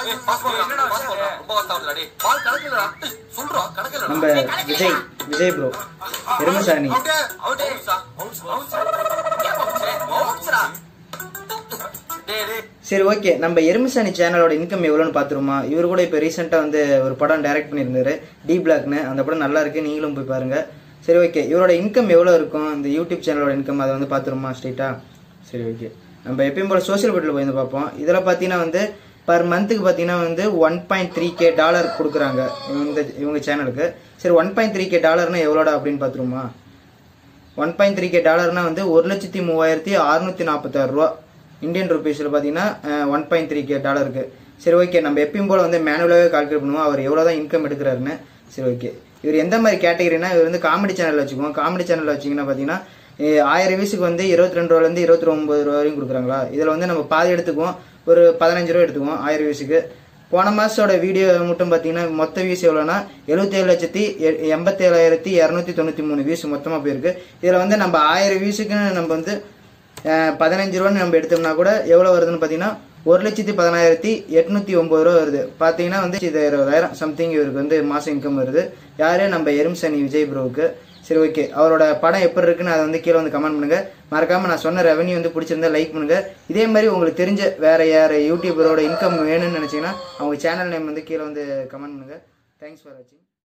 நம்ம விஜய் ப்ரோ எருமசாணி. சரி ஓகே, நம்ம எருமசாணி சேனலோட இன்கம் எவ்வளோன்னு பார்த்துருமா? இவர் கூட இப்போ ரீசெண்டாக வந்து ஒரு படம் டைரக்ட் பண்ணியிருந்தாரு, டி பிளாக்னு. அந்த படம் நல்லா இருக்கு, நீங்களும் போய் பாருங்க. சரி ஓகே, இவரோட இன்கம் எவ்வளோ இருக்கும் இந்த யூடியூப் சேனலோட இன்கம், அதை வந்து பார்த்துருமா ஸ்ட்ரெயிட்டா? சரி ஓகே, நம்ம எப்பயும் போல சோசியல் மீடியாவில் போய் வந்து பார்ப்போம். இதில் பார்த்தீங்கன்னா வந்து பர் மந்த்துக்கு பார்த்தீங்கன்னா வந்து $1.3K கொடுக்குறாங்க இவங்க சேனலுக்கு. சரி, $1.3K எவ்வளோடா அப்படின்னு பார்த்துருமா? $1.3K வந்து 1,03,646 இந்தியன் ருபீஸில் பார்த்தீங்கன்னா $1.3K. சரி ஓகே, நம்ம எப்பயும் போல் வந்து மேனுவலாகவே கால்குலேட் பண்ணுவோம் அவர் எவ்வளோ தான் இன்கம் எடுக்கிறாருன்னு. சரி ஓகே, இவர் எந்த மாதிரி கேட்டகரினா, இவர் வந்து காமெடி சேனலில் வச்சுக்குவோம். காமெடி சேனலில் வச்சிங்கன்னா பார்த்தீங்கன்னா 1000 வியூஸுக்கு வந்து ₹22 ₹29 வரையும் கொடுக்குறாங்களா. இதில் வந்து நம்ம பாதி எடுத்துக்குவோம், ஒரு ₹15 எடுத்துக்குவோம் 1000 வியூஸுக்கு. போன மாதத்தோட வீடியோ மட்டும் பார்த்தீங்கன்னா மொத்த வியூஸ் எவ்வளோனா 77,87,293 வியூஸ் மொத்தமாக போயிருக்கு. இதில் வந்து நம்ம 1000 வியூஸுக்கு நம்ம வந்து $15 நம்ம எடுத்தோம்னா கூட எவ்வளோ வருதுன்னு பார்த்தீங்கன்னா 1,10,809 வருது. பார்த்தீங்கன்னா வந்து 20,000 சம்திங் இவருக்கு வந்து மாதம் இன்கம் வருது. யார்? நம்ம எருமசாணி விஜய் ப்ரோவுக்கு. சரி ஓகே, அவரோட படம் எப்படி இருக்குன்னு அதை வந்து கீழே வந்து கமெண்ட் பண்ணுங்க. மறக்காம நான் சொன்ன ரெவன்யூ வந்து பிடிச்சிருந்தா லைக் பண்ணுங்க. இதே மாதிரி உங்களுக்கு தெரிஞ்ச வேற யார் யூடியூபரோட இன்கம் வேணும்னு நினைச்சீங்கன்னா அவங்க சேனல் நேம் வந்து கீழே வந்து கமெண்ட் பண்ணுங்க. தேங்க்ஸ் ஃபார் வாட்சிங்.